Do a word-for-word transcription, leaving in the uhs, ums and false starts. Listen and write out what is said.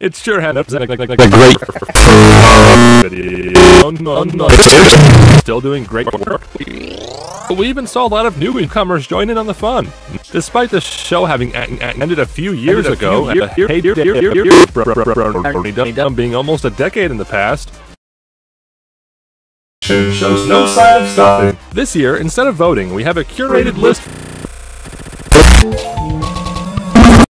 It sure had a great still doing great work. We even saw a lot of newcomers join in on the fun. Despite the show having ended a few years ago, being almost a decade in the past, shows no sign of stopping. This year, instead of voting, we have a curated list